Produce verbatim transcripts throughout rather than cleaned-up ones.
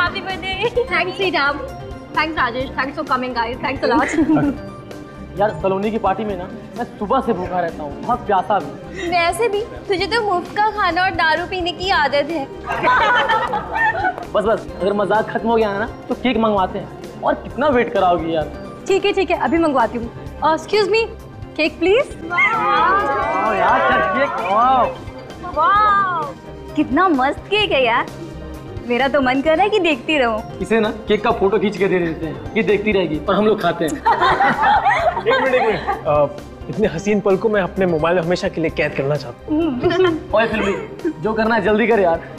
Happy birthday. Thanks Sitam, thanks Rajesh, thanks for coming guys, thanks a lot. यार सलोनी की party में ना मैं सुबह से भूखा रहता हूँ, बहुत प्यासा भी। वैसे भी तुझे तो मुफ्त का खाना और दारू पीने की आदत है। बस बस अगर मजाक खत्म हो गया ना तो केक मंगवाते हैं। और कितना वेट कराओगी यार? ठीक है ठीक है, अभी मंगवाती हूँ। Excuse me, cake please. यार केक, वाह वाह, कितना मस्त केक है यार। मेरा तो मन कर रहा है कि देखती रहूं। इसे ना केक का फोटो खींच के दे देते हैं, ये देखती रहेगी और हम लोग खाते हैं। एक मिनट एक मिनट, इतने हसीन पल को मैं अपने मोबाइल में हमेशा के लिए कैद करना चाहता हूँ। ओए फिल्मी, जो करना है जल्दी कर यार।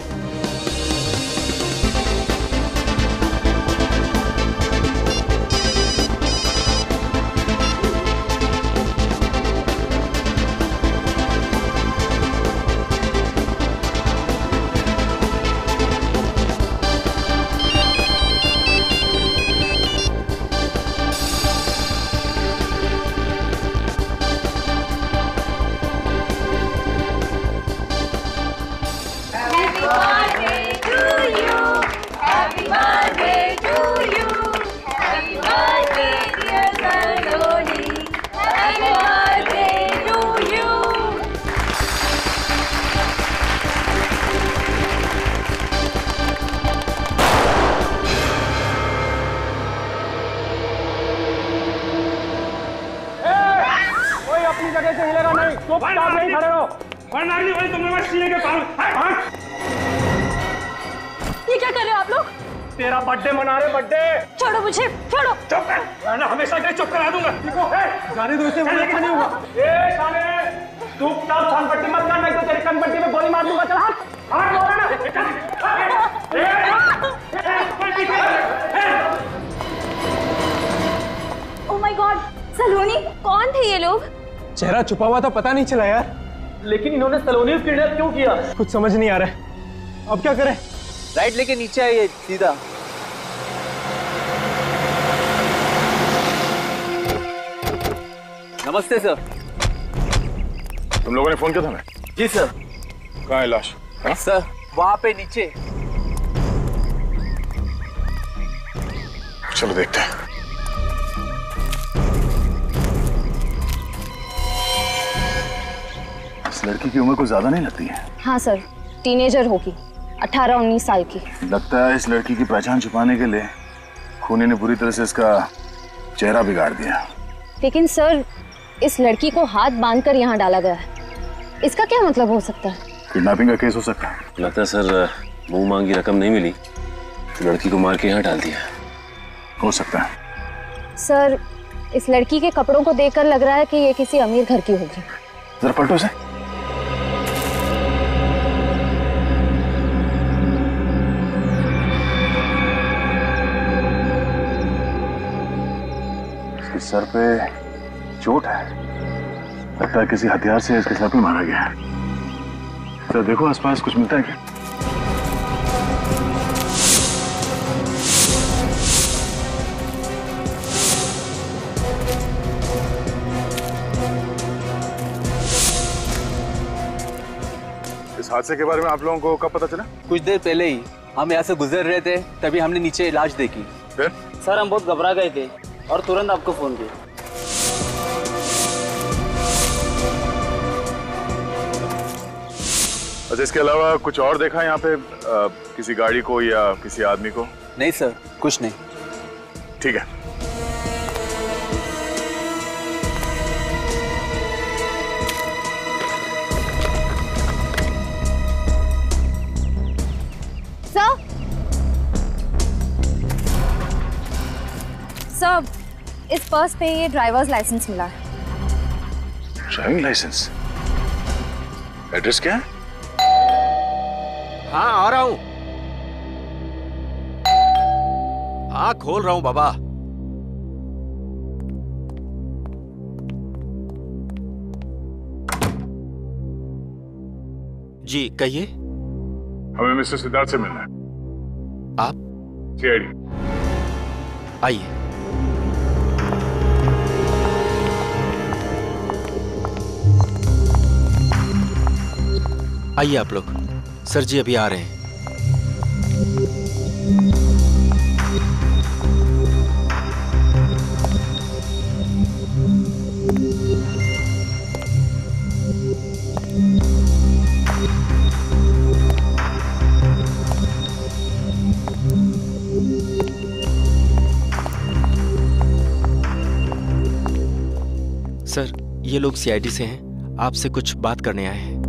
ये क्या कर रहे हो आप लोग? तेरा बर्थडे मना रहे, बर्थडे। छोड़ो मुझे, छोड़ो। चुप कर, मैं हमेशा के चुप करा दूंगा। देखो, ए, जाने दो इसे, मुझे नहीं होगा। ए साले, तू तब छानपट्टी मत कर, नहीं तो तेरी कनपट्टी में गोली मार दूंगा। चल हाथ, हाथ मारो ना। ओह माय गॉड, सलोनी, कौन थे ये लोग? चेहरा छुपा हुआ था, पता नहीं चला यार। लेकिन इन्होंने सलोनी को किडनैप क्यों किया? कुछ समझ नहीं आ रहा है। अब क्या करें? राइट लेके नीचे आइए सीधा। नमस्ते सर। तुम लोगों ने फोन किया था हमें? जी सर। कहाँ है लाश? हा? सर वहां पे नीचे। चलो देखते हैं। इस लड़की की उम्र कुछ ज्यादा नहीं लगती है। हाँ सर, टीनेजर होगी, अठारह उन्नीस साल की। लगता है इस लड़की की पहचान छुपाने के लिए खूनी ने बुरी तरह से इसका चेहरा बिगाड़ दिया। लेकिन सर, इस लड़की को हाथ बांधकर यहाँ डाला गया है, इसका क्या मतलब हो सकता है? किडनैपिंग का केस हो सकता है। लगता है सर मुंह मांगी रकम नहीं मिली तो लड़की को मार के यहाँ डाल दिया। हो सकता है। सर, इस लड़की के कपड़ों को देखकर लग रहा है कि ये किसी अमीर घर की होगी। जरा पलटो से। इसके सर पे चोट है, लगता है किसी हथियार से इसके सर पे मारा गया है। तो देखो आसपास कुछ मिलता है क्या? इस हादसे के बारे में आप लोगों को कब पता चला? कुछ देर पहले ही हम यहाँ से गुजर रहे थे, तभी हमने नीचे इलाज देखी। फिर? सर हम बहुत घबरा गए थे और तुरंत आपको फोन किया। अच्छा, इसके अलावा कुछ और देखा यहाँ पे? आ, किसी गाड़ी को या किसी आदमी को? नहीं सर, कुछ नहीं। ठीक है। सर, सर, इस पर्स पे ये ड्राइवर्स लाइसेंस मिला है। Driving licence? एड्रेस क्या है? हाँ आ रहा हूं। हाँ खोल रहा हूं बाबा। जी कहिए। हमें मिस्टर सिद्धार्थ से मिलना है। आप? C I D. आइए। आइए आप लोग। सर जी अभी आ रहे हैं। सर, ये लोग सी आई डी से हैं, आपसे कुछ बात करने आए हैं।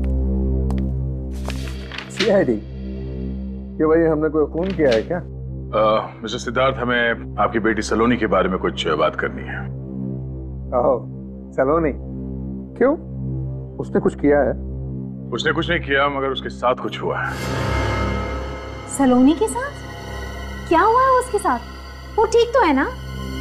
C I D? कि भाई हमने कोई खून किया है क्या? मिस्टर सिद्धार्थ, हमें आपकी बेटी सलोनी के बारे में कुछ बात करनी है। ओह, सलोनी? क्यों? उसने कुछ किया है? उसने कुछ नहीं किया, मगर उसके साथ कुछ हुआ है। सलोनी के साथ? क्या हुआ है उसके साथ? वो ठीक तो है ना?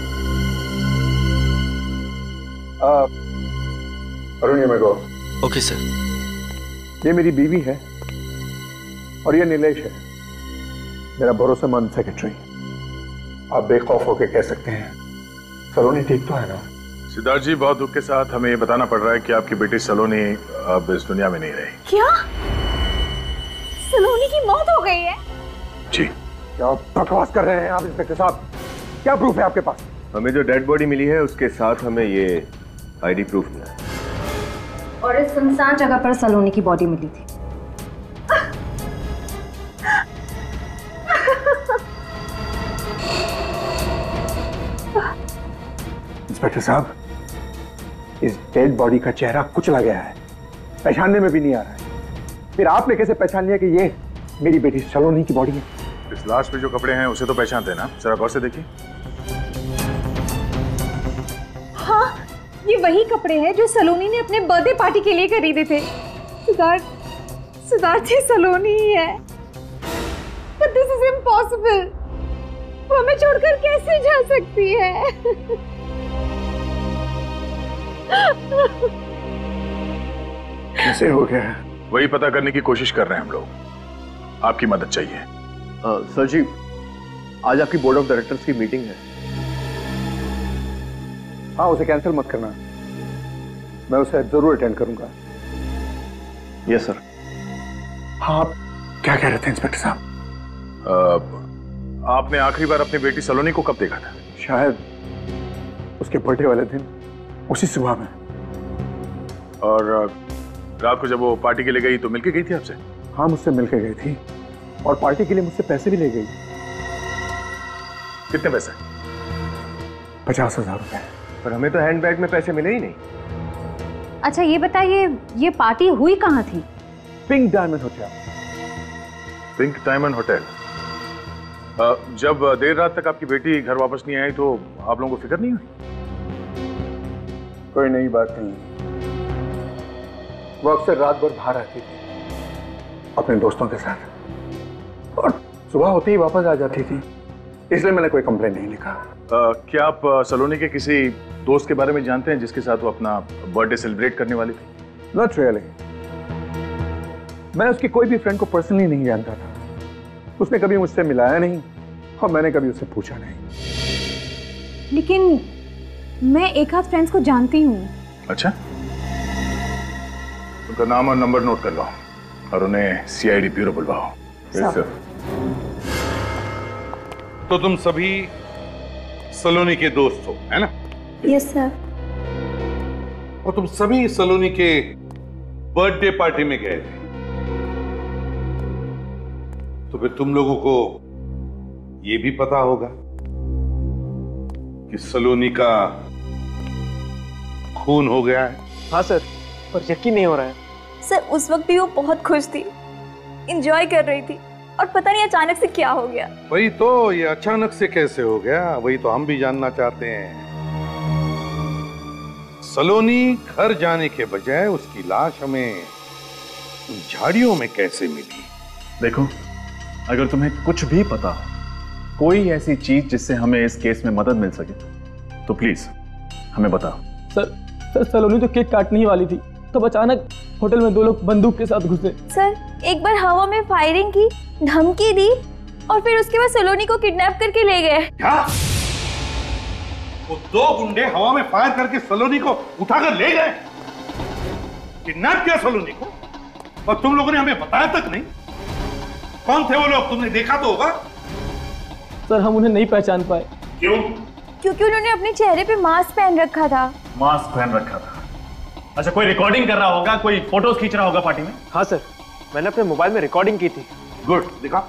अरुण, ये मेरे को। Okay sir. ये मेरी बीवी है और ये नीलेश है, मेरा भरोसेमंद सेक्रेटरी। आप बेखौफ होकर कह सकते हैं सलोनी ठीक तो है ना? सिद्धार्थ जी, बहुत दुख के साथ हमें ये बताना पड़ रहा है कि आपकी बेटी सलोनी अब इस दुनिया में नहीं रही। क्या? सलोनी की मौत हो गई है? जी। क्या बकवास कर रहे हैं आप इंस्पेक्टर साहब? क्या प्रूफ है आपके पास? हमें जो डेड बॉडी मिली है उसके साथ हमें ये आई डी प्रूफ मिला है। और इस सुनसान जगह पर सलोनी की बॉडी मिली थी। इंस्पेक्टर साहब, इस डेड बॉडी का चेहरा कुचला गया है, पहचानने में भी नहीं आ रहा है। फिर आपने कैसे पहचान लिया कि ये मेरी बेटी सलोनी की बॉडी है? इस लाश पे जो कपड़े हैं उसे तो पहचानते हैं ना? जरा गौर से देखिए। हाँ, ये वही कपड़े हैं जो सलोनी ने अपने बर्थडे पार्टी के लिए खरीदे थे। सिद्धार्थ, सिद्धार्थ ये सलोनी ही है। But this is impossible. वो हमें छोड़कर कैसे जा सकती है? कैसे हो गया? वही पता करने की कोशिश कर रहे हैं हम लोग। आपकी मदद चाहिए। आ, सर जी, आज आपकी बोर्ड ऑफ डायरेक्टर्स की मीटिंग है। हाँ, उसे कैंसिल मत करना, मैं उसे जरूर अटेंड करूंगा। Yes sir. हाँ, आप क्या कह रहे थे इंस्पेक्टर साहब? आपने आखिरी बार अपनी बेटी सलोनी को कब देखा था? शायद उसके बर्थडे वाले दिन, उसी सुबह में। और रात को जब वो पार्टी के लिए गई तो मिलके गई थी आपसे? हाँ, मुझसे मिलके गई थी और पार्टी के लिए मुझसे पैसे भी ले गई। कितने पैसे? पचास हजार रुपए। पर हमें तो हैंडबैग में पैसे मिले ही नहीं। अच्छा ये बताइए, ये पार्टी हुई कहाँ थी? Pink Diamond hotel. Pink Diamond hotel. जब देर रात तक आपकी बेटी घर वापस नहीं आई तो आप लोगों को फिक्र नहीं हुई? कोई नई बात नहीं। वो अक्सर रात भर बाहर रहती थी अपने दोस्तों के साथ और सुबह होते ही वापस आ जाती थी, इसलिए मैंने कोई कंप्लेंट नहीं लिखा। uh, क्या आप सलोनी के किसी दोस्त के बारे में जानते हैं जिसके साथ वो अपना बर्थडे सेलिब्रेट करने वाली थी? Not really. मैं उसकी कोई भी फ्रेंड को पर्सनली नहीं जानता था। उसने कभी मुझसे मिलाया नहीं और मैंने कभी उससे पूछा नहीं। लेकिन मैं एक आध फ्रेंड्स को जानती हूँ। अच्छा, उनका नाम और नंबर नोट कर लो और उन्हें सी आई डी ब्यूरो बुलवाओ। Yes sir. तो तुम सभी सलोनी के दोस्त हो, है ना? Yes sir. और तुम सभी सलोनी के बर्थडे पार्टी में गए थे, तो फिर तुम लोगों को यह भी पता होगा कि सलोनी का खून हो गया है। हाँ सर, पर यकीन नहीं हो रहा है। सर, उस वक्त भी वो बहुत खुश थी, एंजॉय कर रही थी और पता नहीं अचानक से क्या हो गया। वही तो, ये अचानक से कैसे हो गया, वही तो हम भी जानना चाहते हैं। सलोनी घर जाने के बजाय उसकी लाश हमें उन झाड़ियों में कैसे मिली? देखो, अगर तुम्हें कुछ भी पता हो, कोई ऐसी चीज जिससे हमें इस केस में मदद मिल सके, तो प्लीज हमें बताओ। सर, सर सलोनी तो केक काटने ही वाली थी, तब अचानक होटल में दो लोग बंदूक के साथ घुसे। सर, एक बार हवा में फायरिंग की, धमकी दी और फिर उसके बाद सलोनी को किडनैप करके ले गए। क्या? वो दो गुंडे हवा में फायर करके सलोनी को उठाकर ले गए? किडनैप किया सलोनी को? और तुम लोगों ने हमें बताया तक नहीं? कौन थे वो लोग? तुमने देखा तो होगा। सर, हम उन्हें नहीं पहचान पाए। क्यों? क्योंकि उन्होंने अपने चेहरे पे मास्क पहन रखा था। मास्क पहन रखा था? अच्छा, कोई रिकॉर्डिंग कर रहा होगा, कोई फोटोज खींच रहा होगा पार्टी में? हाँ सर, मैंने अपने मोबाइल में रिकॉर्डिंग की थी। गुड, दिखा।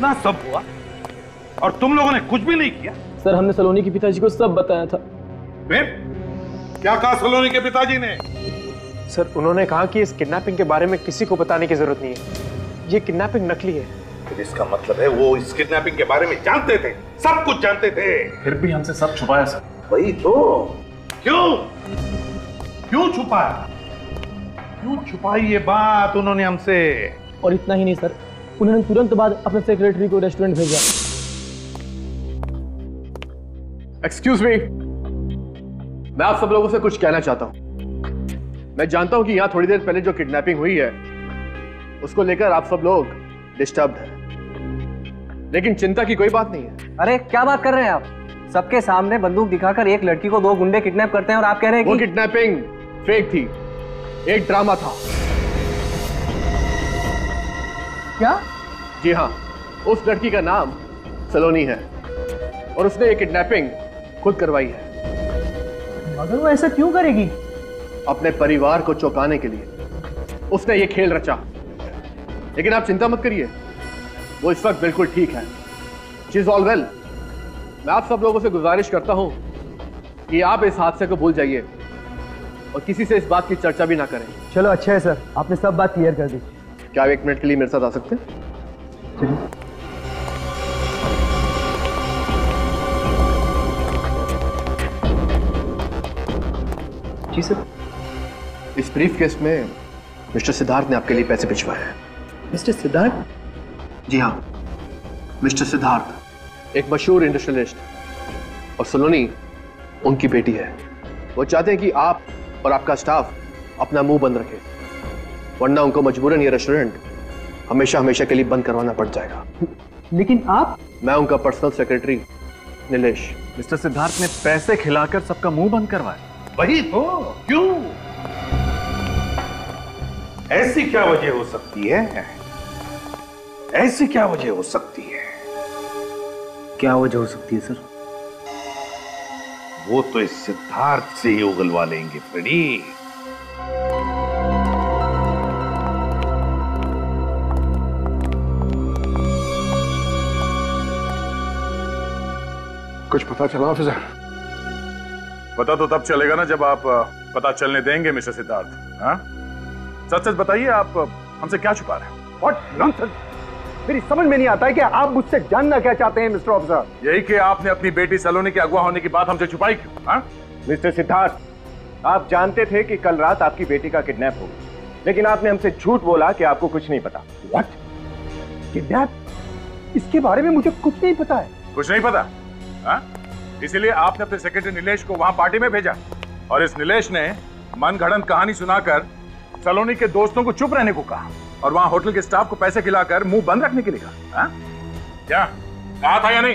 इतना सब हुआ और तुम लोगों ने कुछ भी नहीं किया? सर हमने सलोनी के पिताजी को सब बताया था। फिर क्या कहा सलोनी के पिताजी ने? सर उन्होंने कहा कि इस किडनैपिंग के बारे में किसी को बताने की जरूरत नहीं है, ये किडनैपिंग नकली है। फिर इसका मतलब है वो इस किडनैपिंग के बारे में जानते थे, सब कुछ जानते थे, फिर भी हमसे सब छुपाया सर। वही तो। क्यों क्यों छुपाया? क्यों छुपाई ये बात उन्होंने हमसे? और इतना ही नहीं सर, उन्होंने तुरंत बाद अपने सेक्रेटरी को रेस्टोरेंट भेजा। एक्सक्यूज मी, मैं आप सब लोगों से कुछ कहना चाहता हूं। मैं जानता हूं कि यहां थोड़ी देर पहले जो किडनैपिंग हुई है उसको लेकर आप सब लोग डिस्टर्ब्ड हैं, लेकिन चिंता की कोई बात नहीं है। अरे क्या बात कर रहे हैं आप? सबके सामने बंदूक दिखाकर एक लड़की को दो गुंडे किडनैप करते हैं और आप कह रहे हैं कि वो किडनैपिंग फेक थी, एक ड्रामा था। क्या? जी हाँ, उस लड़की का नाम सलोनी है और उसने ये किडनैपिंग खुद करवाई है। मगर वो ऐसा क्यों करेगी? अपने परिवार को चौंकाने के लिए उसने ये खेल रचा। लेकिन आप चिंता मत करिए, वो इस वक्त बिल्कुल ठीक है। She is all well. मैं आप सब लोगों से गुजारिश करता हूं कि आप इस हादसे को भूल जाइए और किसी से इस बात की चर्चा भी ना करें। चलो अच्छा है सर, आपने सब बात क्लियर कर दी। क्या आप एक मिनट के लिए मेरे साथ आ सकते हैं? जी सर। इस ब्रीफ केस में मिस्टर सिद्धार्थ ने आपके लिए पैसे भिजवाए हैं। मिस्टर सिद्धार्थ? जी हाँ, मिस्टर सिद्धार्थ एक मशहूर इंडस्ट्रियलिस्ट और सलोनी उनकी बेटी है। वो चाहते हैं कि आप और आपका स्टाफ अपना मुंह बंद रखे, वरना उनको मजबूरन ये रेस्टोरेंट हमेशा हमेशा के लिए बंद करवाना पड़ जाएगा। लेकिन आप? मैं उनका personal secretary Nilesh. Mister Siddharth ने पैसे खिलाकर सबका मुंह बंद करवाया। वही तो। क्यों? ऐसी क्या वजह हो सकती है? ऐसी क्या वजह हो सकती है? क्या वजह हो सकती है सर? वो तो इस सिद्धार्थ से ही उगलवा लेंगे फ्रेडी। कुछ पता चला ऑफिसर? पता तो तब चलेगा ना जब आप पता चलने देंगे मिस्टर सिद्धार्थ। हाँ, सच सच बताइए, आप हमसे क्या छुपा रहे हैं? What nonsense! मेरी समझ में नहीं आता है कि आप मुझसे जानना क्या चाहते हैं मिस्टर ऑफिसर। यही कि आपने अपनी बेटी सलोनी के अगवा होने की बात हमसे छुपाई क्यों? हाँ? मिस्टर सिद्धार्थ, आप जानते थे कि कल रात आपकी बेटी का किडनैप हो गया, लेकिन आपने हमसे झूठ बोला कि आपको कुछ नहीं पता। व्हाट? किडनैप? इसके बारे में मुझे कुछ नहीं पता है। कुछ नहीं पता? हाँ? इसीलिए आपने अपने सेक्रेटरी नीलेश को वहां पार्टी में भेजा और इस नीलेश ने मनगढ़ंत कहानी सुनाकर सलोनी के दोस्तों को चुप रहने को कहा और वहां होटल के स्टाफ को पैसे खिलाकर मुंह बंद रखने के लिए कहा। हाँ? क्या कहा था या नहीं?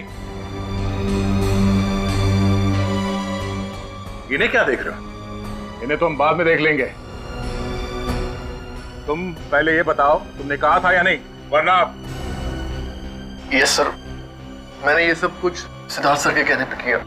इन्हें क्या देख रहे हो? इन्हें तो हम बाद में देख लेंगे। तुम पहले ये बताओ, तुमने कहा था या नहीं? वरना यस सर, मैंने ये सब कुछ सिद्धार्थ सर के कहने पे किया।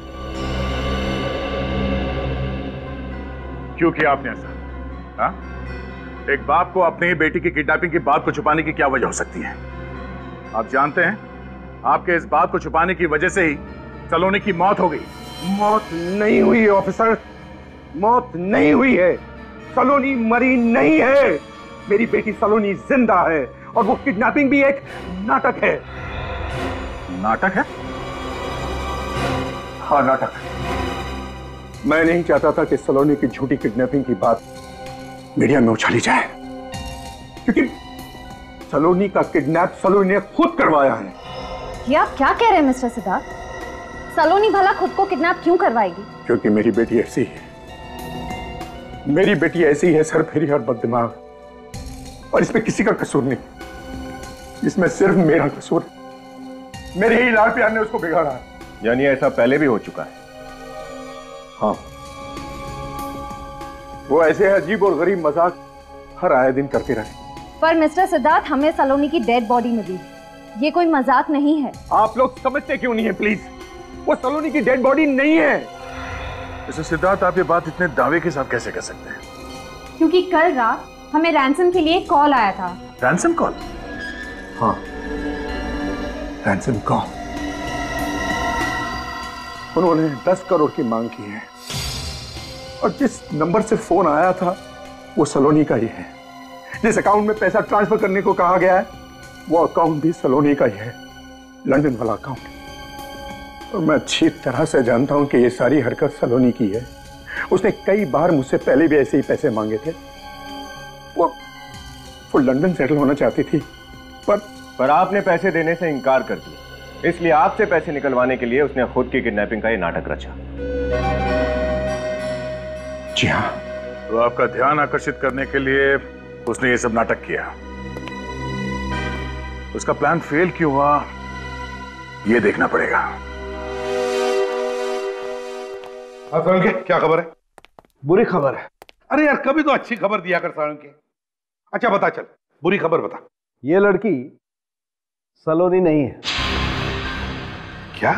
क्यों किया आपने ऐसा? हाँ? एक बाप को अपनी ही बेटी की किडनैपिंग की बात को छुपाने की क्या वजह हो सकती है? आप जानते हैं, आपके इस बात को छुपाने की वजह से ही सलोनी की मौत हो गई। मौत नहीं हुई है ऑफिसर, मौत नहीं हुई है। सलोनी मरी नहीं है। मेरी बेटी सलोनी जिंदा है और वो किडनैपिंग भी एक नाटक है। नाटक है? हाँ, नाटक। मैं नहीं चाहता था कि सलोनी की झूठी किडनैपिंग की बात मीडिया में उछाली जाए, क्योंकि सलोनी का किडनैप सलोनी ने खुद करवाया है। ये आप क्या कह रहे हैं मिस्टर सिद्धार्थ? सलोनी भला खुद को किडनैप क्यों करवाएगी? क्योंकि मेरी बेटी ऐसी है। मेरी बेटी ऐसी है, सरफेरी और बददिमाग, और इसमें किसी का कसूर नहीं। इसमें सिर्फ मेरा कसूर है। मेरे ही लाड़ प्यार ने उसको बिगाड़ा है। यानी ऐसा पहले भी हो चुका है? हाँ, वो ऐसे अजीब और गरीब मजाक हर आए दिन करते रहे। पर मिस्टर सिद्धार्थ, हमें सलोनी की डेड बॉडी मिली, ये कोई मजाक नहीं है। आप लोग समझते क्यों नहीं है प्लीज? वो सलोनी की डेड बॉडी नहीं है। मिस्टर सिद्धार्थ, आप ये बात इतने दावे के साथ कैसे कर सकते हैं? क्योंकि कल रात हमें रैंसम के लिए कॉल आया था। Ransom call? हाँ, रैंसम कॉल। उन्होंने दस करोड़ की मांग की है और जिस नंबर से फोन आया था वो सलोनी का ही है। जिस अकाउंट में पैसा ट्रांसफर करने को कहा गया है वो अकाउंट भी सलोनी का ही है, लंदन वाला अकाउंट। और मैं अच्छी तरह से जानता हूं कि ये सारी हरकत सलोनी की है। उसने कई बार मुझसे पहले भी ऐसे ही पैसे मांगे थे। वो वो लंदन सेटल होना चाहती थी, पर पर आपने पैसे देने से इनकार कर दिया, इसलिए आपसे पैसे निकलवाने के लिए उसने खुद की किडनैपिंग का ये नाटक रचा। जी हाँ। तो आपका ध्यान आकर्षित करने के लिए उसने ये सब नाटक किया। उसका प्लान फेल क्यों हुआ ये देखना पड़ेगा। हाँ सारण के, क्या खबर है? बुरी खबर है। अरे यार, कभी तो अच्छी खबर दिया कर सारण के। अच्छा बता, चल बुरी खबर बता। ये लड़की सलोनी नहीं है। क्या?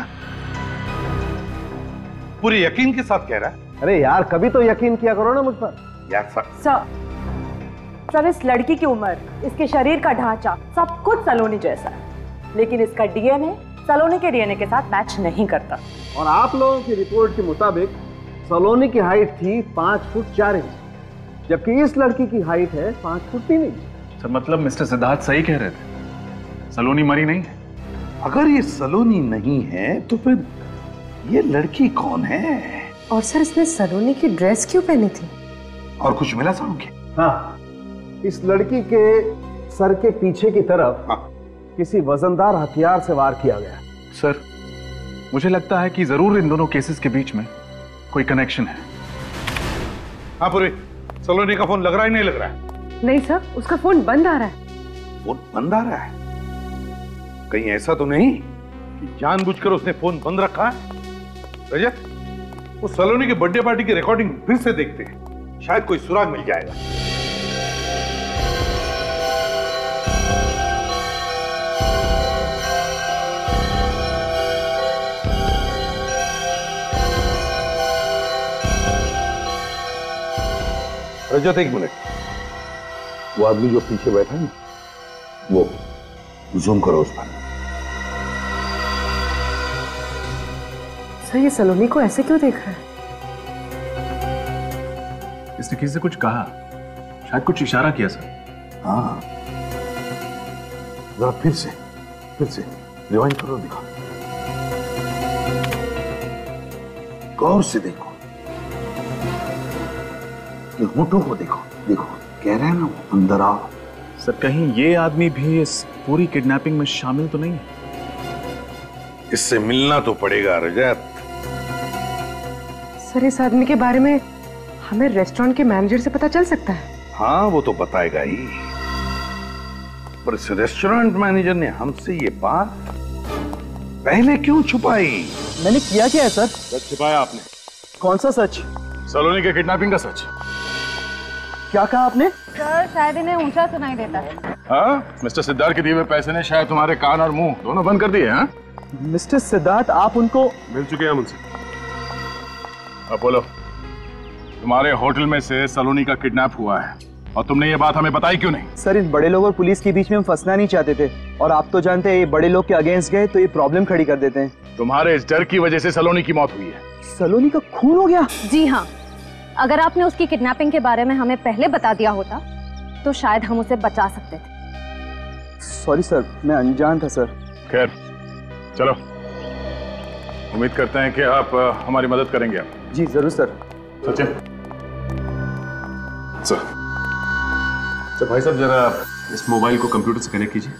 पूरी यकीन के साथ कह रहा है? अरे यार, कभी तो यकीन किया करो ना मुझ पर। यार सर सर सर इस लड़की की उम्र, इसके शरीर का ढांचा सब कुछ सलोनी जैसा है, लेकिन इसका डीएनए सलोनी के डीएनए के साथ मैच नहीं करता। और आप लोगों की रिपोर्ट के मुताबिक सलोनी की हाइट थी पांच फुट चार इंच, जबकि इस लड़की की हाइट है पांच फुट तीन इंच। सर मतलब मिस्टर सिद्धार्थ सही कह रहे थे, सलोनी मरी नहीं है। अगर ये सलोनी नहीं है तो फिर ये लड़की कौन है? और सर इसने सलोनी की ड्रेस क्यों पहनी थी? और कुछ मिला सारण के? हाँ, इस लड़की के सर के पीछे की तरफ हाँ। किसी वजनदार हथियार से वार किया गया। सर मुझे लगता है कि जरूर इन दोनों केसेस के बीच में कोई कनेक्शन है। हाँ पूरी, सलोनी का फोन लग रहा है नहीं लग रहा है? नहीं सर, उसका फोन बंद आ रहा है। फोन बंद आ रहा है? कहीं ऐसा तो नहीं कि जानबूझकर उसने फोन बंद रखा है? रजत, वो सलोनी की बर्थडे पार्टी की रिकॉर्डिंग फिर से देखते हैं, शायद कोई सुराग मिल जाएगा। रजत एक मिनट, वो आदमी जो पीछे बैठा है वो जूम करो उस पर। सर ये सलोनी को ऐसे क्यों देख रहा है? इसने किसी से कुछ कहा, शायद कुछ इशारा किया सर। हाँ, जरा फिर से फिर से रिवाइंड करो, दिखा, गौर से देखो, होठों को देखो, देखो कह रहे हैं ना वो अंदर आओ। सर कहीं ये आदमी भी इस पूरी किडनैपिंग में शामिल तो नहीं है? इससे मिलना तो पड़ेगा रजत। सर इस आदमी के बारे में हमें रेस्टोरेंट के मैनेजर से पता चल सकता है? हाँ वो तो बताएगा ही, पर इस रेस्टोरेंट मैनेजर ने हमसे ये बात पहले क्यों छुपाई? मैंने किया क्या है सर? सच छिपाया आपने। कौन सा सच? सलोनी के किडनैपिंग का सच। क्या कहा आपने? सर शायद इन्हें ऊंचा सुनाई देता है। हाँ, मिस्टर सिद्धार्थ के दिए हुए पैसे ने शायद तुम्हारे कान और मुंह दोनों बंद कर दिए हैं। मिस्टर सिद्धार्थ, आप उनको मिल चुके हैं मुझसे। अब बोलो, तुम्हारे होटल में से सलोनी का किडनैप हुआ है और तुमने ये बात हमें बताई क्यों नहीं? सर इन बड़े लोग और पुलिस के बीच में हम फंसना नहीं चाहते थे, और आप तो जानते हैं ये बड़े लोग के अगेंस्ट गए तो ये प्रॉब्लम खड़ी कर देते हैं। तुम्हारे इस डर की वजह से सलोनी की मौत हुई है। सलोनी का खून हो गया? जी हाँ, अगर आपने उसकी किडनैपिंग के बारे में हमें पहले बता दिया होता तो शायद हम उसे बचा सकते थे। सॉरी सर, मैं अनजान था सर। खैर चलो, उम्मीद करते हैं कि आप आ, हमारी मदद करेंगे। आप जी जरूर सर। सचिन सर, सर भाई साहब जरा इस मोबाइल को कंप्यूटर से कनेक्ट कीजिए।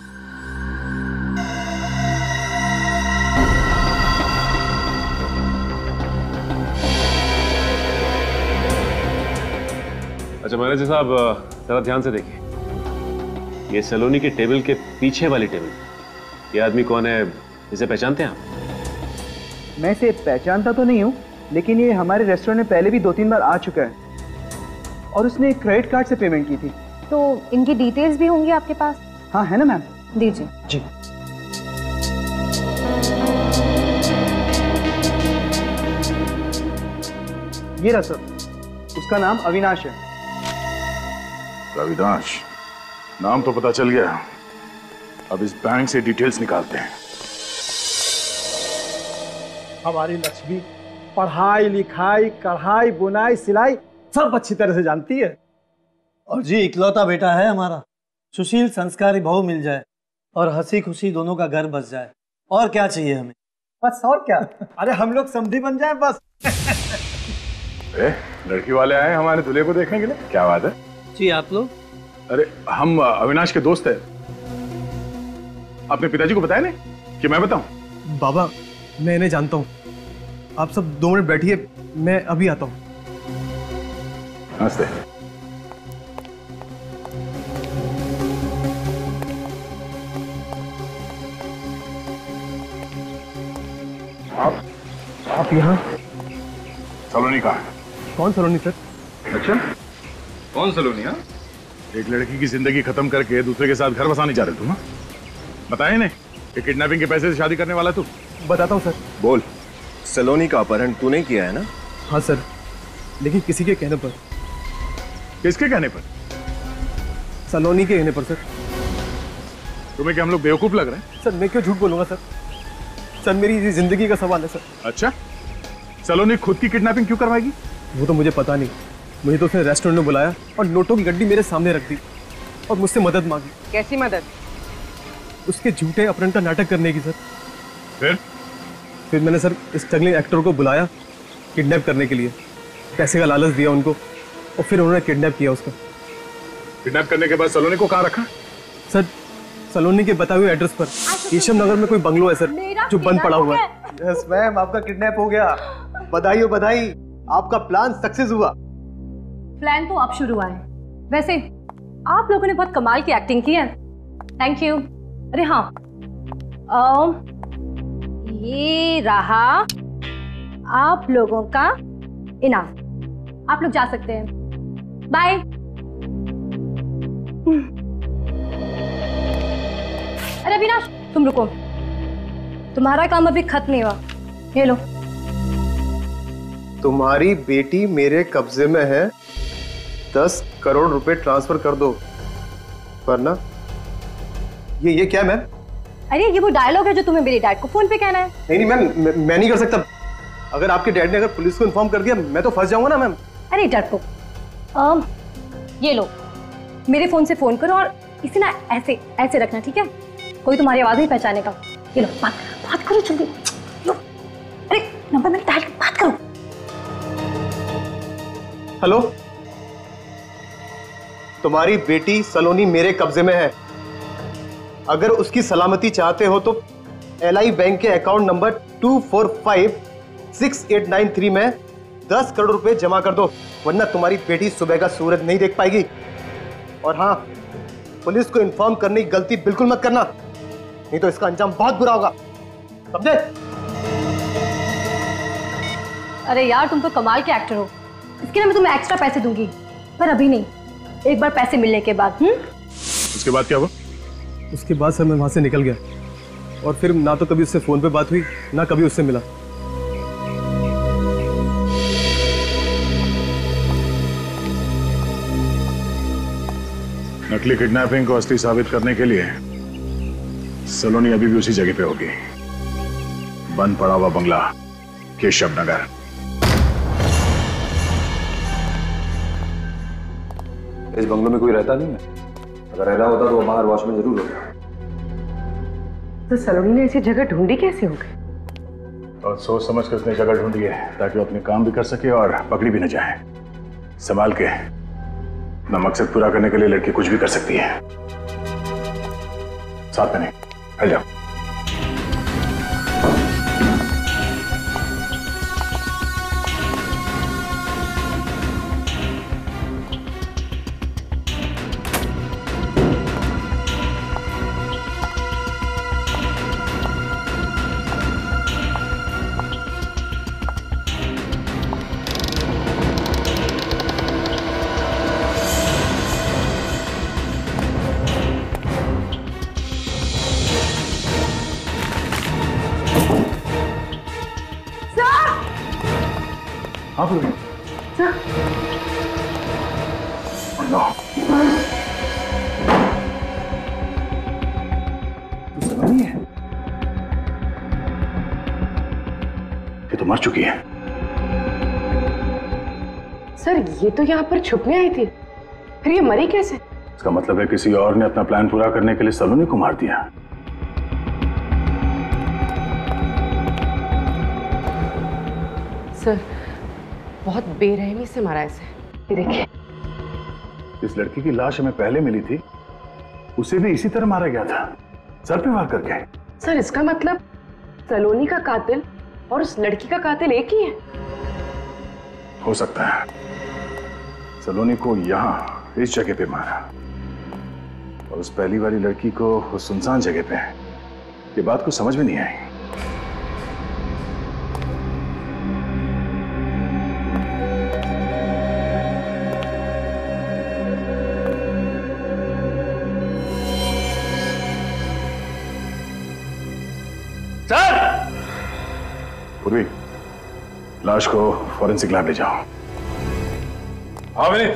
अच्छा मैनेजर साहब, जरा ध्यान से देखिए, ये सलोनी के टेबल के पीछे वाली टेबल, ये आदमी कौन है, इसे पहचानते हैं आप? मैं इसे पहचानता तो नहीं हूँ, लेकिन ये हमारे रेस्टोरेंट में पहले भी दो तीन बार आ चुका है और उसने एक क्रेडिट कार्ड से पेमेंट की थी। तो इनकी डिटेल्स भी होंगी आपके पास? हाँ है ना मैम। दीजिए। जी। ये रहा सर, उसका नाम अविनाश है। अविनाश, नाम तो पता चल गया, अब इस बैंक से डिटेल्स निकालते हैं। हमारी लक्ष्मी पढ़ाई लिखाई कढ़ाई बुनाई सिलाई सब अच्छी तरह से जानती है। और जी इकलौता बेटा है हमारा, सुशील संस्कारी बहू मिल जाए और हंसी खुशी दोनों का घर बस जाए, और क्या चाहिए हमें? बस और क्या। अरे हम लोग समधी बन जाए बस। अरे लड़की वाले आए हमारे दूल्हे को देखने के लिए, क्या बात है? जी आप लोग? अरे हम अविनाश के दोस्त हैं। अपने पिताजी को बताया नहीं कि मैं बताऊं? बाबा मैं इन्हें जानता हूँ, आप सब दो मिनट बैठिए, मैं अभी आता हूँ। नमस्ते। आप आप यहाँ? सलोनी कहाँ है? कौन सलोनी सर? अच्छा कौन सलोनी? हाँ, एक लड़की की जिंदगी खत्म करके दूसरे के साथ घर बसाने जा रहे तुम? बताया नहीं कि किडनैपिंग के पैसे से शादी करने वाला तू? बताता हूँ सर। बोल। सलोनी का अपहरण तूने किया है ना? हाँ सर, लेकिन किसी के कहने पर। किसके कहने पर? सलोनी के कहने पर सर। तुम्हें क्या हम लोग बेवकूफ लग रहे हैं? सर मैं क्यों झूठ बोलूंगा सर, सर मेरी जिंदगी का सवाल है सर। अच्छा सलोनी खुद की किडनैपिंग क्यों करवाएगी? वो तो मुझे पता नहीं, मुझे तो उसने रेस्टोरेंट में बुलाया और नोटों की गड्डी मेरे सामने रख दी और मुझसे मदद मांगी। कैसी मदद? उसके झूठे अपहरण का नाटक करने की सर। फिर? फिर मैंने सर इस स्ट्रगलिंग एक्टर को बुलाया किडनैप करने के लिए, पैसे का लालच दिया उनको और फिर उन्होंने किडनैप किया उसका। किडनैप करने के बाद सलोनी को कहाँ रखा? सर सलोनी के बताए हुए एड्रेस पर केशव नगर में कोई बंगलो है सर जो बंद पड़ा हुआ है। यस मैम, आपका किडनैप हो गया। बधाई हो बधाई, आपका प्लान सक्सेस हुआ। प्लान तो अब शुरू हुआ है। वैसे आप लोगों ने बहुत कमाल की एक्टिंग की है, थैंक यू। अरे हाँ, आ, ये रहा आप लोगों का इनाम, आप लोग जा सकते हैं, बाय। अरे अविनाश तुम रुको, तुम्हारा काम अभी खत्म नहीं हुआ, ये लो। तुम्हारी बेटी मेरे कब्जे में है, दस करोड़ रुपए ट्रांसफर कर दो, वरना ये ये क्या मैम? अरे ये वो डायलॉग है जो तुम्हें मेरे डैड को फोन पे कहना है। नहीं नहीं मैम, मैं, मैं नहीं कर सकता। अगर आपके डैड ने अगर पुलिस को इन्फॉर्म कर दिया मैं तो फंस जाऊंगा ना मैम। अरे डरपोक, ये लो मेरे फोन से फोन करो और इसे ना ऐसे ऐसे रखना, ठीक है? कोई तुम्हारी आवाज नहीं पहचानेगा। ये लो बात बात करो जल्दी, लो। अरे नंबर मैंने डायल कर, बात करो। हेलो, तुम्हारी बेटी सलोनी मेरे कब्जे में है। अगर उसकी सलामती चाहते हो तो एल आई बैंक के account number two four five six eight nine three में दस करोड़ रुपए जमा कर दो, वरना तुम्हारी बेटी सुबह का सूरज नहीं देख पाएगी। और हाँ, पुलिस को इन्फॉर्म करने की गलती बिल्कुल मत करना, नहीं तो इसका अंजाम बहुत बुरा होगा, समझे? अरे यार तुम तो कमाल के एक्टर हो, इसके लिए मैं तुम्हें एक्स्ट्रा पैसे दूंगी, पर अभी नहीं, एक बार पैसे मिलने के बाद। हम्म? उसके बाद क्या हुआ? उसके बाद सर मैं वहां से निकल गया और फिर ना तो कभी उससे फोन पे बात हुई ना कभी उससे मिला। नकली किडनैपिंग को असली साबित करने के लिए सलोनी अभी भी उसी जगह पे होगी, बंद पड़ा हुआ बंगला केशव नगर। इस बंगलों में कोई रहता नहीं है, अगर रह रहा होता तो वो बाहर वॉचमैन जरूर होता। तो सलोनी ने ऐसी जगह ढूंढी कैसे हो गई? और सोच समझ कर उसने जगह ढूंढी है ताकि वो अपने काम भी कर सके और पकड़ी भी न जाए। संभाल के, अपना मकसद पूरा करने के लिए लड़की कुछ भी कर सकती है। साथ में नहीं, हट जाओ। आप लोग तो मर चुकी है। सर ये तो यहाँ पर छुपने आई थी, फिर ये मरी कैसे? इसका मतलब है किसी और ने अपना प्लान पूरा करने के लिए सलोनी को मार दिया। सर बहुत बेरहमी से मारा इसे। देखिए, इस लड़की की लाश हमें पहले मिली थी, उसे भी इसी तरह मारा गया था, सर पे वार करके। सर इसका मतलब सलोनी का कातिल और उस लड़की का कातिल एक ही है? हो सकता है। सलोनी को यहां इस जगह पे मारा और उस पहली वाली लड़की को उस सुनसान जगह पे। ये बात को समझ में नहीं आई। सर! पूर्वी, लाश को फॉरेंसिक लैब ले जाओ। हाँ विनीत।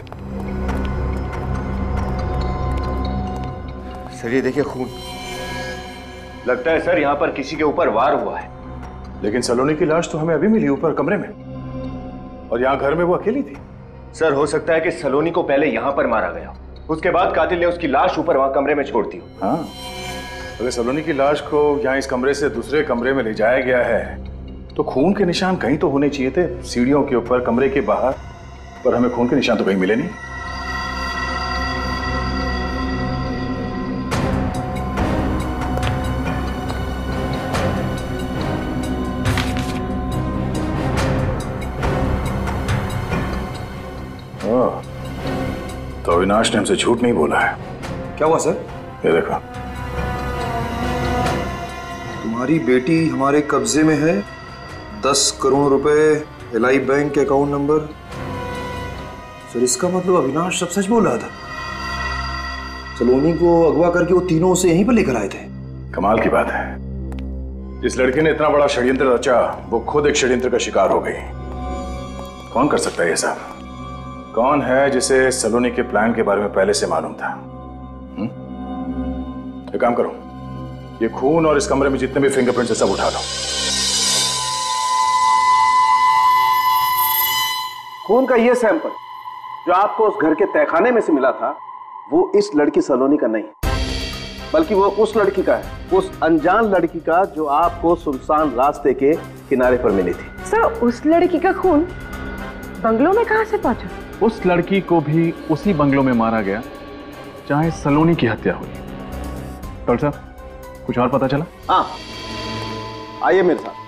सर ये देखिए खून। लगता है सर यहाँ पर किसी के ऊपर वार हुआ है। लेकिन सलोनी की लाश तो हमें अभी मिली ऊपर कमरे में, और यहाँ घर में वो अकेली थी। सर हो सकता है कि सलोनी को पहले यहाँ पर मारा गया, उसके बाद कातिल ने उसकी लाश ऊपर वहां कमरे में छोड़ दी। हाँ, अगर सलोनी की लाश को यहाँ इस कमरे से दूसरे कमरे में ले जाया गया है तो खून के निशान कहीं तो होने चाहिए थे, सीढ़ियों के ऊपर, कमरे के बाहर, पर हमें खून के निशान तो कहीं मिले नहीं। ओह, तो अविनाश ने हमसे झूठ नहीं बोला है। क्या हुआ सर? ये देखो, तुम्हारी बेटी हमारे कब्जे में है, दस करोड़ रुपए, L I bank account number. Sir इसका मतलब अविनाश सब सच बोल रहा था। सलोनी को अगवा करके वो तीनों उसे यहीं पर लेकर आए थे। कमाल की बात है, जिस लड़के ने इतना बड़ा षड्यंत्र रचा वो खुद एक षड्यंत्र का शिकार हो गई। कौन कर सकता है ये सब? कौन है जिसे सलोनी के प्लान के बारे में पहले से मालूम था? हुँ? एक काम करो, ये खून और इस कमरे में जितने भी फिंगरप्रिंट्स है सब उठा लो। खून का ये सैंपल जो आपको उस घर के तहखाने में से मिला था वो इस लड़की सलोनी का नहीं, बल्कि वो उस लड़की का है, उस अनजान लड़की का जो आपको सुनसान रास्ते के किनारे पर मिली थी। सर उस लड़की का खून बंगलों में कहां से पहुंचा? उस लड़की को भी उसी बंगलों में मारा गया जहां सलोनी की हत्या हुई। डॉक्टर साहब, कुछ और पता चला? हाँ, आइए मेरे साथ।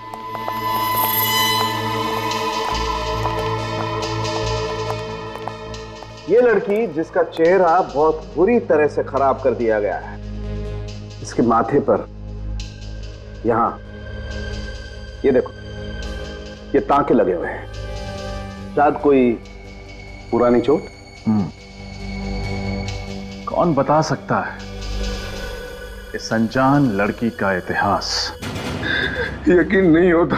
ये लड़की जिसका चेहरा बहुत बुरी तरह से खराब कर दिया गया है, इसके माथे पर यहां ये देखो, ये टांके लगे हुए हैं, शायद कोई पुरानी चोट। कौन बता सकता है इस अनजान लड़की का इतिहास? यकीन नहीं होता,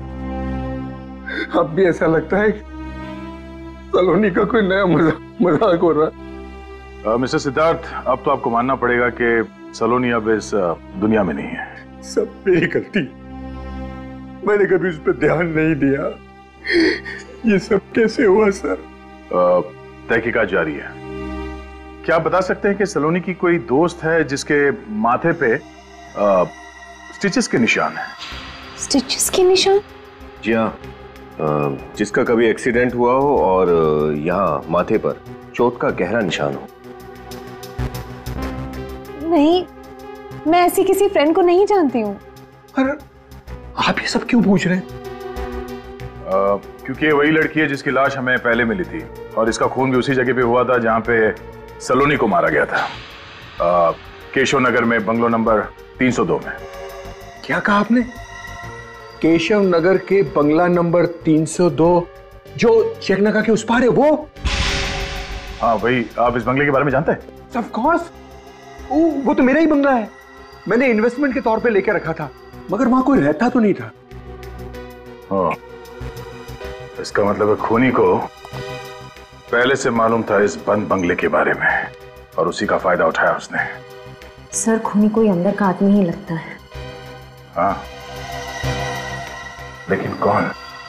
अब भी ऐसा लगता है सलोनी का कोई नया मजा, मजाक हो रहा है। मिस्टर सिद्धार्थ, अब तो आपको मानना पड़ेगा कि सलोनी अब इस दुनिया में नहीं है। सब मेरी गलती, मैंने कभी उस पर ध्यान नहीं दिया। ये सब कैसे हुआ सर? तहकीकात जारी है। क्या आप बता सकते हैं कि सलोनी की कोई दोस्त है जिसके माथे पे आ, स्टिचेस के निशान है? स्टिचेस के निशान? जी हाँ, जिसका कभी एक्सीडेंट हुआ हो और यहाँ माथे पर चोट का गहरा निशान हो। नहीं, मैं ऐसी किसी फ्रेंड को नहीं जानती हूँ। अरे आप ये सब क्यों पूछ रहे हैं? आ, क्योंकि ये वही लड़की है जिसकी लाश हमें पहले मिली थी और इसका खून भी उसी जगह पे हुआ था जहाँ पे सलोनी को मारा गया था, केशव नगर में, बंगलो नंबर तीन सौ दो में। क्या कहा आपने? केशव नगर के बंगला नंबर तीन सौ दो जो चेकनाका के उस पार है वो? हाँ वही। आप इस बंगले के बारे में जानते हैं? ऑफ कोर्स, वो, वो तो मेरा ही बंगला है। मैंने इन्वेस्टमेंट के तौर पे लेकर रखा था, मगर वहां कोई रहता तो नहीं था। हाँ, इसका मतलब है खूनी को पहले से मालूम था इस बंद बंगले के बारे में और उसी का फायदा उठाया उसने। सर खूनी कोई अंदर का आदमी ही लगता है। हाँ, लेकिन कौन?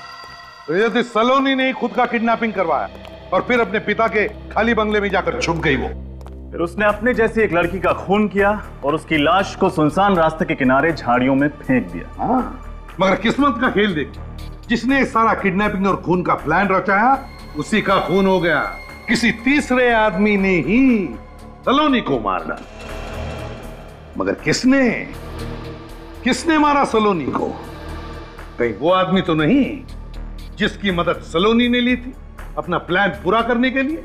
तो यदि सलोनी ने खुद का किडनैपिंग करवाया और फिर अपने पिता के खाली बंगले में जाकर छुप गई वो, फिर उसने अपने जैसी एक लड़की का खून किया और उसकी लाश को सुनसान रास्ते के किनारे झाड़ियों में फेंक दिया। हाँ, मगर किस्मत का खेल देख, जिसने सारा किडनैपिंग और खून का प्लान रचाया उसी का खून हो गया। किसी तीसरे आदमी ने ही सलोनी को मार डाला। मगर किसने किसने मारा सलोनी को? कहीं वो आदमी तो नहीं जिसकी मदद सलोनी ने ली थी अपना प्लान पूरा करने के लिए?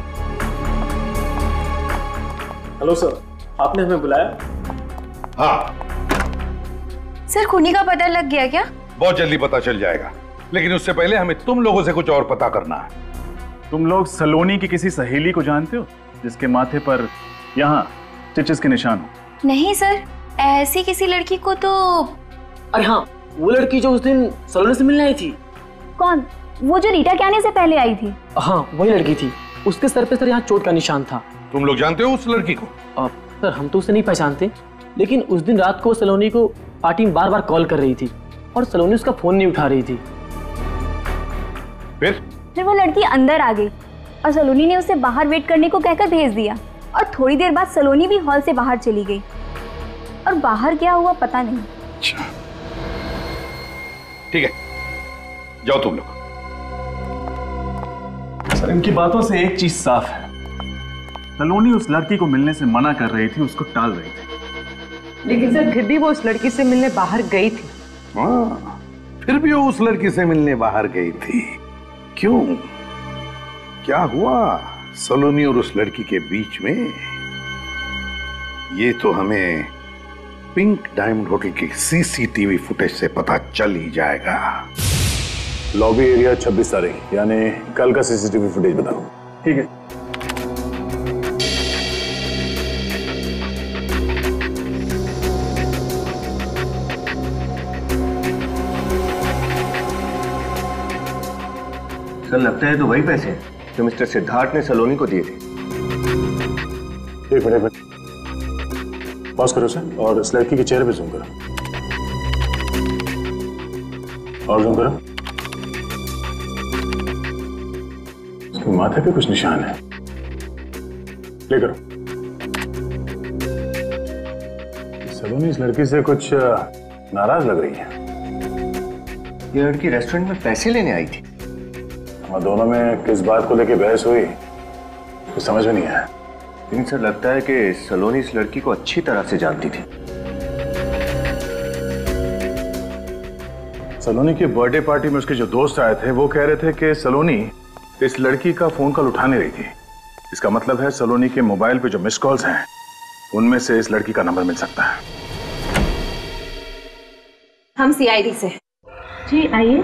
हेलो सर, आपने हमें बुलाया? हाँ सर, खूनी का पता लग गया क्या? बहुत जल्दी पता चल जाएगा, लेकिन उससे पहले हमें तुम लोगों से कुछ और पता करना है। तुम लोग सलोनी की किसी सहेली को जानते हो जिसके माथे पर यहाँ स्टिचेस के निशान हो? नहीं सर, ऐसी किसी लड़की को तो। अरे हाँ, वो लड़की जो उस दिन सलोनी से मिलने आई थी। कौन? वो जो रीटा के आने से पहले आई थी? हाँ, वही लड़की थी। उसके सर पे सर यहाँ चोट का निशान था। तुम लोग जानते हो उस लड़की को? आ, सर हम तो उसे नहीं पहचानते, लेकिन उस दिन रात को सलोनी को पार्टी में बार बार कॉल कर रही थी और सलोनी उसका फोन नहीं उठा रही थी। फिर फिर वो लड़की अंदर आ गई और सलोनी ने उसे बाहर वेट करने को कहकर भेज दिया और थोड़ी देर बाद सलोनी भी हॉल से बाहर चली गई और बाहर क्या हुआ पता नहीं। अच्छा ठीक है, जाओ तुम लोग। सर, इनकी बातों से एक चीज साफ है, सलोनी उस लड़की को मिलने से मना कर रही थी, उसको टाल रही थी। लेकिन सर फिर भी वो उस लड़की से मिलने बाहर गई थी। हाँ, फिर भी वो उस लड़की से मिलने बाहर गई थी। क्यों? क्या हुआ सलोनी और उस लड़की के बीच में? ये तो हमें पिंक डायमंड होटल की सीसीटीवी फुटेज से पता चल ही जाएगा। लॉबी एरिया छब्बीस तारीख यानी कल का सीसीटीवी फुटेज बताओ। ठीक है। सर, लगता है तो वही पैसे हैं जो मिस्टर सिद्धार्थ ने सलोनी को दिए थे। एक मिनट, पॉज करो सर और इस लड़की के चेहरे पे जूम करो और जूम करो। उसके माथे पे कुछ निशान है, प्ले करो। सलोनी इस लड़की से कुछ नाराज लग रही है। ये लड़की रेस्टोरेंट में पैसे लेने आई थी। हम दोनों में किस बात को लेके बहस हुई कुछ समझ में नहीं आया। लेकिन सर लगता है कि सलोनी इस लड़की को अच्छी तरह से जानती थी। सलोनी की बर्थडे पार्टी में उसके जो दोस्त आए थे वो कह रहे थे कि सलोनी इस लड़की का फोन कॉल उठा नहीं रही थी। इसका मतलब है सलोनी के मोबाइल पे जो मिस कॉल्स हैं उनमें से इस लड़की का नंबर मिल सकता है। हम सी आई डी से। जी आइए।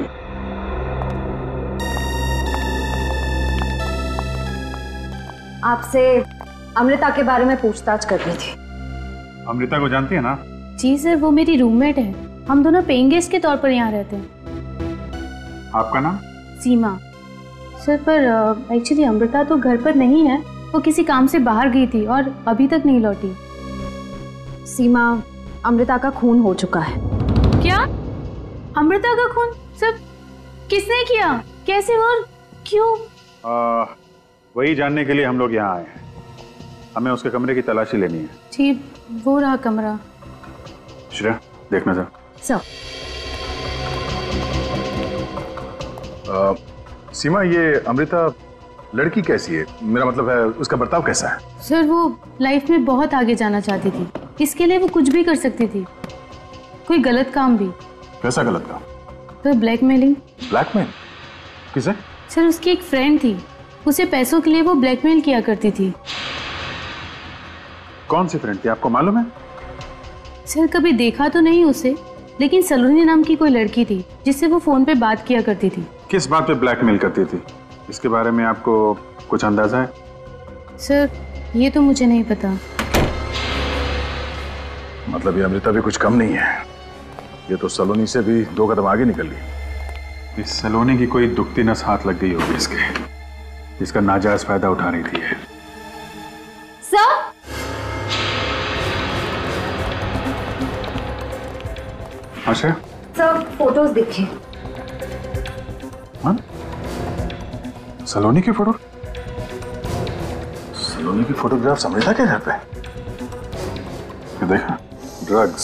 आपसे अमृता के बारे में पूछताछ करनी थी। अमृता को जानती है ना? जी सर, वो मेरी रूममेट है। हम दोनों पेइंग गेस्ट के तौर पर यहाँ रहते हैं। आपका नाम? सीमा। सर पर एक्चुअली अमृता तो घर पर नहीं है, वो किसी काम से बाहर गई थी और अभी तक नहीं लौटी। सीमा, अमृता का खून हो चुका है। क्या? अमृता का खून? सर किसने किया, कैसे और क्यों? आ, वही जानने के लिए हम लोग यहाँ आए हैं। हमें उसके कमरे की तलाशी लेनी है। जी, वो रहा कमरा। श्रेया, देखना सर। सर। सीमा, ये अमृता लड़की कैसी है? मेरा मतलब है उसका बर्ताव कैसा है? सर वो लाइफ में बहुत आगे जाना चाहती थी, इसके लिए वो कुछ भी कर सकती थी, कोई गलत काम भी। कैसा गलत काम? Sir blackmailing. ब्लैकमेल? किसे? सर उसकी एक फ्रेंड थी, उसे पैसों के लिए वो ब्लैकमेल किया करती थी। कौन सी फ्रेंड थी, आपको मालूम है? सर कभी देखा तो नहीं उसे, लेकिन सलोनी नाम की कोई लड़की थी जिससे वो फोन पे बात किया करती थी। किस बात पे ब्लैकमेल करती थी, इसके बारे में आपको कुछ अंदाजा है? सर ये तो मुझे नहीं पता। मतलब ये अमृता भी कुछ कम नहीं है, ये तो सलोनी से भी दो कदम आगे निकल गई। इस सलोनी की कोई दुखती नस हाथ लग गई होगी इसके, जिसका नाजायज फायदा उठा रही थी। सर अच्छा सर फोटोज देखिए। सलोनी की फोटो सलोनी की फोटोग्राफ अमृता के घर पे? ये देखा, ड्रग्स,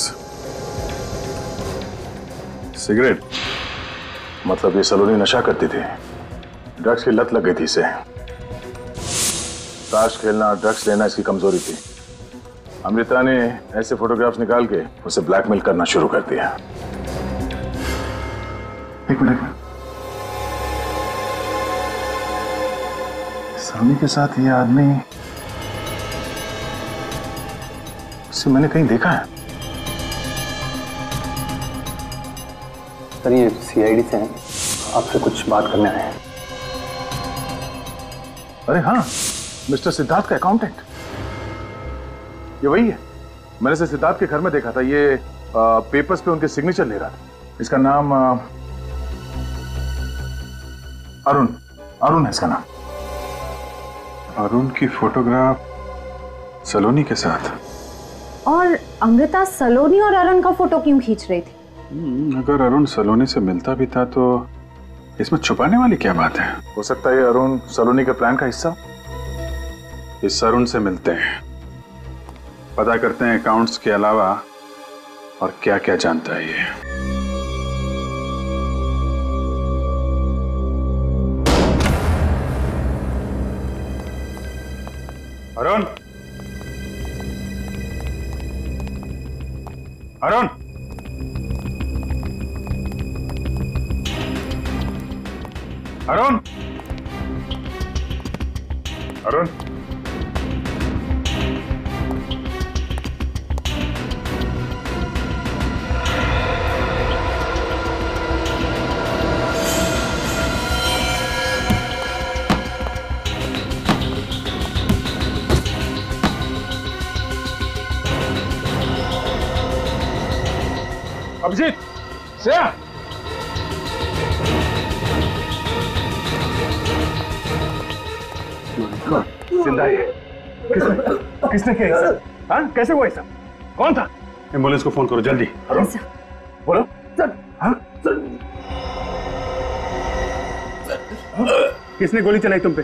सिगरेट, मतलब ये सलोनी नशा करती थी, ड्रग्स की लत लग गई थी इसे। ताश खेलना, ड्रग्स लेना इसकी कमजोरी थी। अमृता ने ऐसे फोटोग्राफ्स निकाल के उसे ब्लैकमेल करना शुरू कर दिया। एक मिनट, सलोनी के साथ ये आदमी, इसे मैंने कहीं देखा है। सर ये सी आई डी से हैं, आपसे कुछ बात करने आए हैं। अरे हाँ, मिस्टर सिद्धार्थ का अकाउंटेंट, ये वही है। मैंने इसे सिद्धार्थ के घर में देखा था, ये आ, पेपर्स पे उनके सिग्नेचर ले रहा था। इसका नाम आ, अरुण अरुण है इसका नाम। अरुण की फोटोग्राफ सलोनी के साथ। और अमृता सलोनी और अरुण का फोटो क्यों खींच रही थी? अगर अरुण सलोनी से मिलता भी था तो इसमें छुपाने वाली क्या बात है? हो सकता है अरुण सलोनी के प्लान का हिस्सा। इस अरुण से मिलते हैं, पता करते हैं अकाउंट्स के अलावा और क्या क्या जानता है ये। अरुण अरुण अरुण अरुण अभिजीत, श्रेया, जिंदा है। किसने किसने किया ऐसा? हाँ, कैसे हुआ ऐसा? कौन था? एम्बुलेंस को फोन करो जल्दी। बोलो। हाँ? किसने गोली चलाई तुम पे?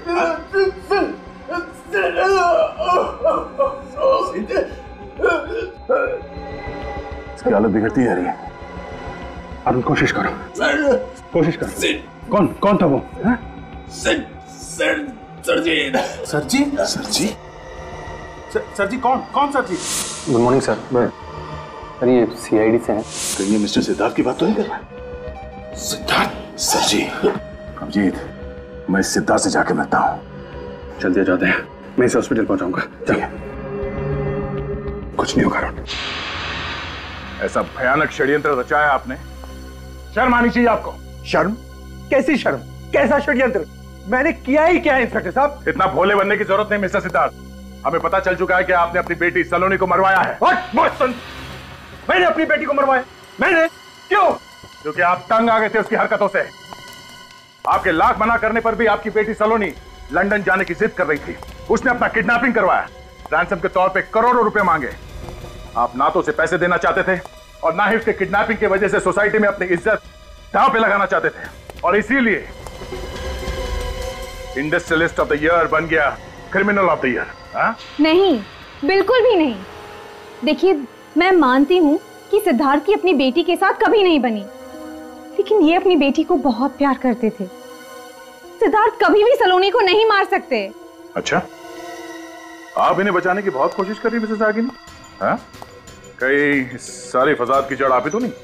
इसकी हालत बिगड़ती जा रही है। अरुण, कोशिश करो, कोशिश करो। कौन कौन था वो? Sir sir sir ji sir ji sir ji sir ji कौन कौन sir ji? Good morning sir. Sir ये सी आई डी से हैं। तो ये मिस्टर सिद्धार्थ की बात तो नहीं कर रहा? सिद्धार्थ? सर जी, अभिजीत, मैं इस सिद्धार्थ से जाके मिलता हूँ। जल्दी जाते हैं, मैं इसे हॉस्पिटल पहुंचाऊंगा। चलिए। कुछ नहीं होगा अरुण। ऐसा भयानक षड्यंत्र रचाया आपने, शर्म आनी चाहिए आपको। शर्म? कैसी शर्म? कैसा षड्यंत्र? मैंने किया ही क्या है इंस्पेक्टर साहब? इतना भोले बनने की जरूरत नहीं मिस्टर सिद्धार्थ। हमें पता चल चुका है कि आपने अपनी बेटी सलोनी को मरवाया है। What? What? मैंने अपनी बेटी को मरवाया? मैंने? क्यों? क्योंकि आप तंग आ गए थे उसकी हरकतों से। आपके लाख मना करने पर भी आपकी बेटी सलोनी लंदन जाने की जिद कर रही थी। उसने अपना किडनैपिंग करवाया, रैंसम के तौर पे करोड़ों रुपए मांगे। आप ना तो उसे पैसे देना चाहते थे और ना ही उसके किडनैपिंग की वजह से सोसाइटी में अपनी इज्जत दांव पे लगाना चाहते थे, और इसीलिए इंडस्ट्रियलिस्ट ऑफ द ईयर बन गया क्रिमिनल ऑफ द ईयर। नहीं, बिल्कुल भी नहीं। देखिए, मैं मानती हूँ कि सिद्धार्थ की अपनी बेटी के साथ कभी नहीं बनी, लेकिन ये अपनी बेटी को बहुत प्यार करते थे। सिद्धार्थ कभी भी सलोनी को नहीं मार सकते। अच्छा, आप इन्हें बचाने की बहुत कोशिश कर रही है मिसेस आगिनी? हाँ? कई सारी फसाद की जड़ आप ही तो नहीं?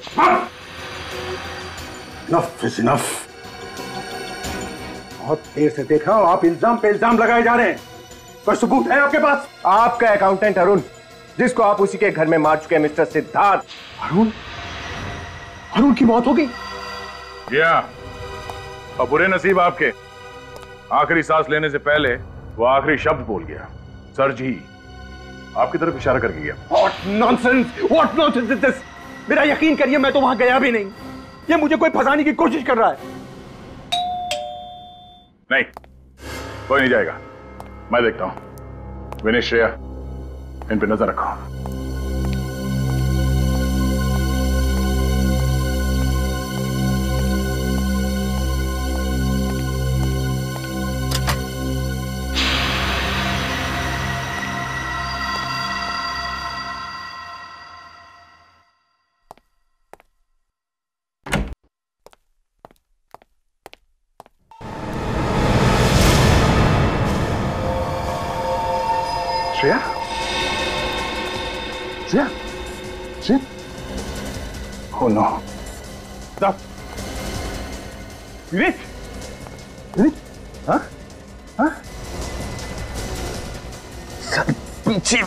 Enough is enough। बहुत देर से देख रहा हूं आप इल्जाम पे इल्जाम लगाए जा रहे हैं। कोई सबूत है आपके पास? आपका अकाउंटेंट अरुण, जिसको आप उसी के घर में मार चुके हैं, मिस्टर सिद्धार्थ। अरुण? अरुण की मौत हो गई? या, और बुरे नसीब आपके, आखिरी सांस लेने से पहले वो आखिरी शब्द बोल गया, सर जी, आपकी तरफ इशारा करके गया। What nonsense! What nonsense is this? मेरा यकीन करिए, मैं तो वहां गया भी नहीं। ये मुझे कोई फंसाने की कोशिश कर रहा है। नहीं, कोई नहीं जाएगा, मैं देखता हूं। विनेश, श्रेया, इन पे नजर रखो। Shreya? Shreya? Shreya? Oh no. Stop. विवेक? विवेक? हाँ? हाँ? सर पीछे।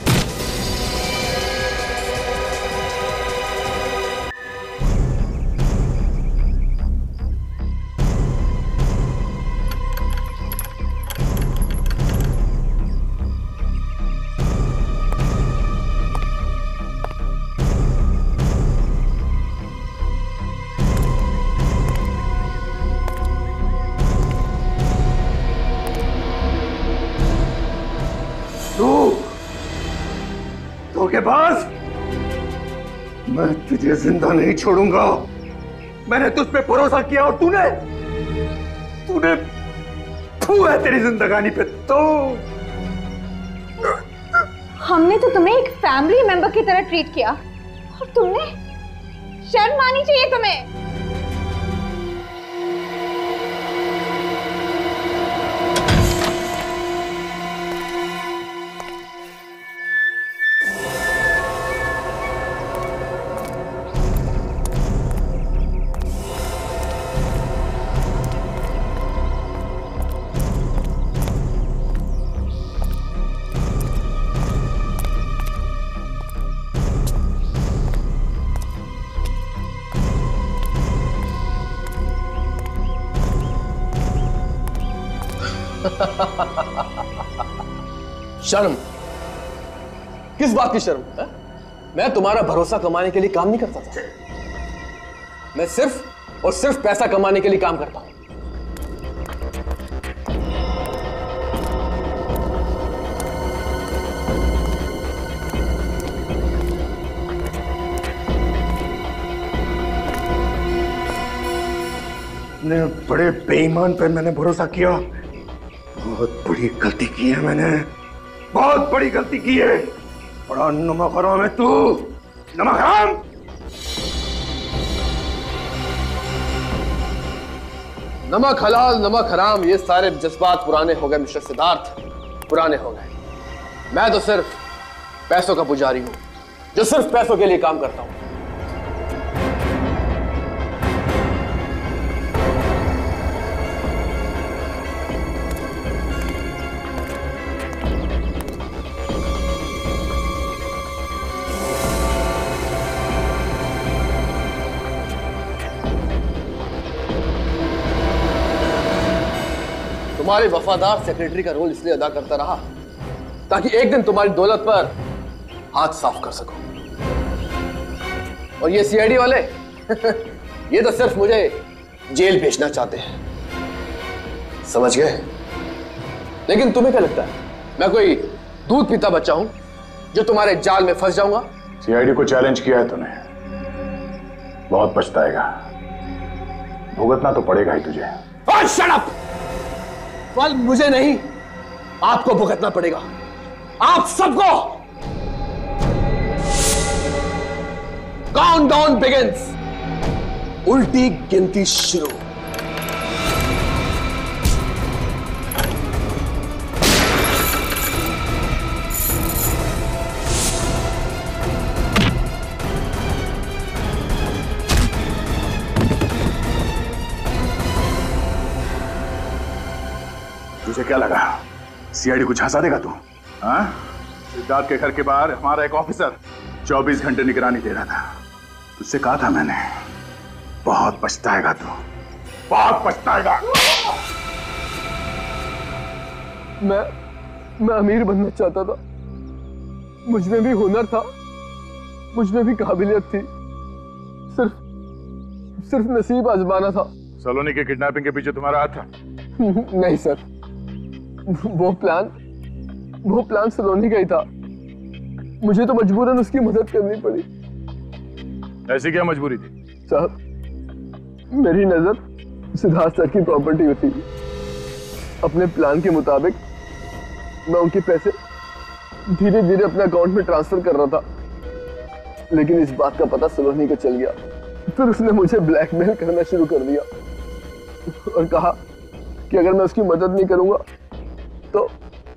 धोखेबाज, मैं तुझे जिंदा नहीं छोड़ूंगा। मैंने तुझ पे भरोसा किया और तूने तूने फू है तेरी जिंदगानी पे। तो हमने तो तुम्हें एक फैमिली मेंबर की तरह ट्रीट किया और तुमने, शर्म आनी चाहिए तुम्हें। शर्म? किस बात की शर्म है? मैं तुम्हारा भरोसा कमाने के लिए काम नहीं करता था। मैं सिर्फ और सिर्फ पैसा कमाने के लिए काम करता हूं। इतने बड़े बेईमान पे मैंने भरोसा किया। बहुत बड़ी गलती की है मैंने, बहुत बड़ी गलती की है। बड़ा नमक हराम है तू, नमक हराम। नमक हलाल नमक हराम, ये सारे जज्बात पुराने हो गए मिस्टर सिद्धार्थ, पुराने हो गए। मैं तो सिर्फ पैसों का पुजारी हूं, जो सिर्फ पैसों के लिए काम करता हूं। तुम्हारे वफादार सेक्रेटरी का रोल इसलिए अदा करता रहा ताकि एक दिन तुम्हारी दौलत पर हाथ साफ कर सको। और ये सी आई डी वाले ये तो सिर्फ मुझे जेल भेजना चाहते हैं, समझ गए? लेकिन तुम्हें क्या लगता है मैं कोई दूध पीता बच्चा हूं जो तुम्हारे जाल में फंस जाऊंगा? सी आई डी को चैलेंज किया है तूने, बहुत पछताएगा, भुगतना तो पड़ेगा ही तुझे। और शट अप! फल मुझे नहीं, आपको भुगतना पड़ेगा, आप सबको। काउंटडाउन बिगिंस, उल्टी गिनती शुरू। तुझे क्या लगा सी आई डी को झांसा देगा तू? हाँ? सिद्धार्थ के घर के बाहर हमारा एक ऑफिसर चौबीस घंटे निगरानी दे रहा था। तुझसे कहा था मैंने, बहुत पछताएगा तू, बहुत पछताएगा। मैं मैं अमीर बनना चाहता था, मुझ में भी हुनर था, मुझ में भी काबिलियत थी, सिर्फ सिर्फ नसीब आजमाना था। सलोनी के किडनैपिंग के पीछे तुम्हारा हाथ था? नहीं सर, वो प्लान वो प्लान सलोनी का ही था, मुझे तो मजबूरन उसकी मदद करनी पड़ी। ऐसी क्या मजबूरी थी? साहब, मेरी नजर सिद्धार्थ सर की प्रॉपर्टी होती। अपने प्लान के मुताबिक मैं उनके पैसे धीरे धीरे अपने अकाउंट में ट्रांसफर कर रहा था, लेकिन इस बात का पता सलोनी को चल गया। फिर उसने मुझे ब्लैकमेल करना शुरू कर दिया और कहा कि अगर मैं उसकी मदद नहीं करूंगा तो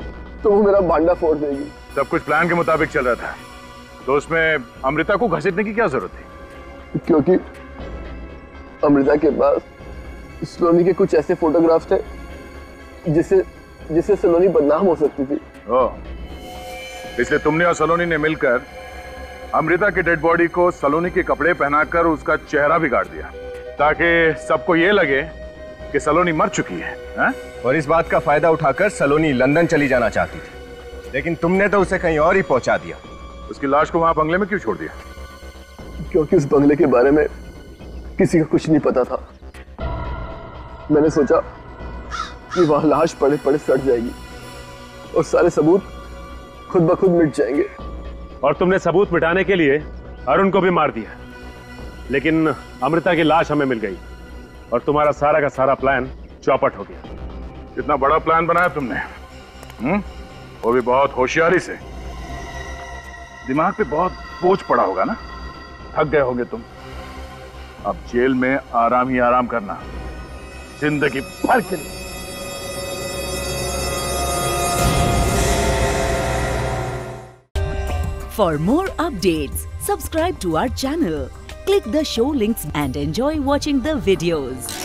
तो वो मेरा भांडा फोड़ देगी। सब कुछ प्लान के मुताबिक चल रहा था, तो उसमें अमृता को घसीटने की क्या जरूरत थी? क्योंकि अमृता के पास सलोनी के कुछ ऐसे फोटोग्राफ्स थे जिससे जिससे सलोनी बदनाम हो सकती थी। ओह, इसलिए तुमने और सलोनी ने मिलकर अमृता की डेड बॉडी को सलोनी के कपड़े पहनाकर उसका चेहरा बिगाड़ दिया, ताकि सबको ये लगे कि सलोनी मर चुकी है, है? और इस बात का फायदा उठाकर सलोनी लंदन चली जाना चाहती थी, लेकिन तुमने तो उसे कहीं और ही पहुंचा दिया। उसकी लाश को वहां बंगले में क्यों छोड़ दिया? क्योंकि उस बंगले के बारे में किसी को कुछ नहीं पता था। मैंने सोचा कि वहां लाश पड़े पड़े सड़ जाएगी और सारे सबूत खुद ब खुद मिट जाएंगे। और तुमने सबूत मिटाने के लिए अरुण को भी मार दिया, लेकिन अमृता की लाश हमें मिल गई और तुम्हारा सारा का सारा प्लान चौपट हो गया। कितना बड़ा प्लान बनाया तुमने, हम्म? वो भी बहुत होशियारी से। दिमाग पे बहुत बोझ पड़ा होगा ना, थक गए होगे तुम। अब जेल में आराम ही आराम करना, जिंदगी भर के लिए। For more updates, subscribe to our channel, click the show links and enjoy watching the videos.